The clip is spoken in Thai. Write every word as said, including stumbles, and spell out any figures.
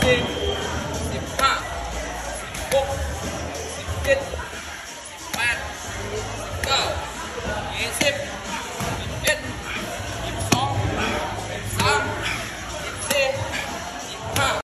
สี่สิบห้าหกสิบเจ็ดแปดเก้ายี่สิบ